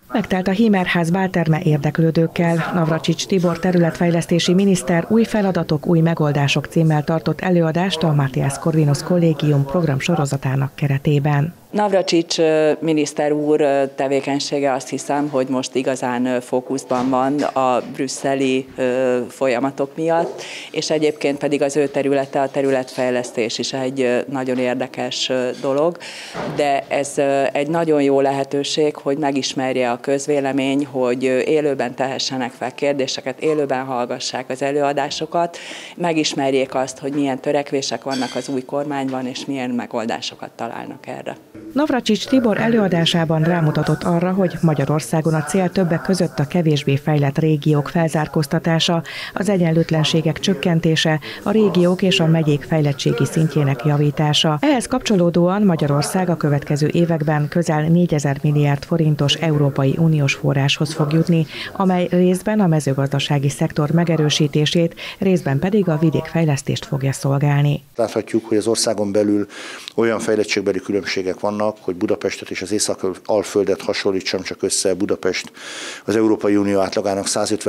Megtelt a Hímerház bálterme érdeklődőkkel. Navracsics Tibor területfejlesztési miniszter új feladatok, új megoldások címmel tartott előadást a Matthias Corvinus Kollégium program sorozatának keretében. Navracsics miniszter úr tevékenysége, azt hiszem, hogy most igazán fókuszban van a brüsszeli folyamatok miatt, és egyébként pedig az ő területe, a területfejlesztés is egy nagyon érdekes dolog, de ez egy nagyon jó lehetőség, hogy megismerje a közvélemény, hogy élőben tehessenek fel kérdéseket, élőben hallgassák az előadásokat, megismerjék azt, hogy milyen törekvések vannak az új kormányban, és milyen megoldásokat találnak erre. Navracsics Tibor előadásában rámutatott arra, hogy Magyarországon a cél többek között a kevésbé fejlett régiók felzárkóztatása, az egyenlőtlenségek csökkentése, a régiók és a megyék fejlettségi szintjének javítása. Ehhez kapcsolódóan Magyarország a következő években közel 4000 milliárd forintos Európai Uniós forráshoz fog jutni, amely részben a mezőgazdasági szektor megerősítését, részben pedig a vidékfejlesztést fogja szolgálni. Láthatjuk, hogy az országon belül olyan fejlettségbeli különbségek vannak, hogy Budapestet és az Észak-Alföldet hasonlítsam csak össze. Budapest az Európai Unió átlagának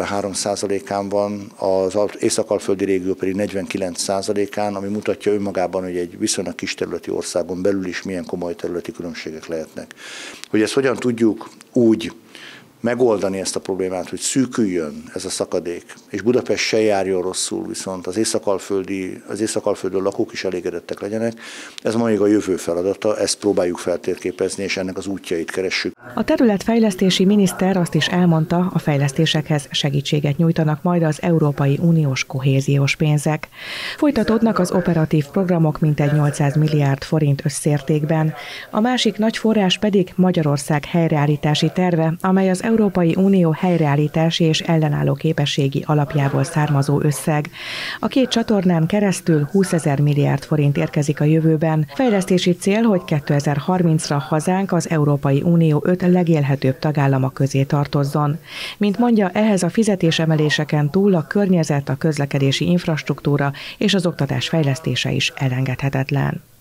153%-án van, az Észak-Alföldi régió pedig 49%-án, ami mutatja önmagában, hogy egy viszonylag kis területi országon belül is milyen komoly területi különbségek lehetnek. Hogy ezt hogyan tudjuk úgy megoldani ezt a problémát, hogy szűküljön ez a szakadék, és Budapest se járjon rosszul, viszont az Észak-Alföldön lakók is elégedettek legyenek. Ez ma még a jövő feladata, ezt próbáljuk feltérképezni, és ennek az útjait keressük. A területfejlesztési miniszter azt is elmondta, a fejlesztésekhez segítséget nyújtanak majd az Európai Uniós kohéziós pénzek. Folytatódnak az operatív programok mintegy 800 milliárd forint összértékben. A másik nagy forrás pedig Magyarország helyreállítási terve, amely az Európai Unió helyreállítási és ellenálló képességi alapjából származó összeg. A két csatornán keresztül 20 000 milliárd forint érkezik a jövőben. Fejlesztési cél, hogy 2030-ra hazánk az Európai Unió 5 legélhetőbb tagállama közé tartozzon. Mint mondja, ehhez a fizetésemeléseken túl a környezet, a közlekedési infrastruktúra és az oktatás fejlesztése is elengedhetetlen.